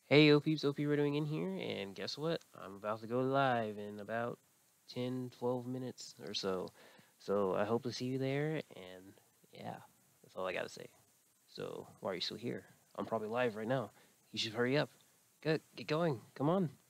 Hey, yo peeps, OP Red in here, and guess what? I'm about to go live in about 10, 12 minutes or so. So I hope to see you there, and yeah, that's all I gotta say. So why are you still here? I'm probably live right now. You should hurry up. Get going. Come on.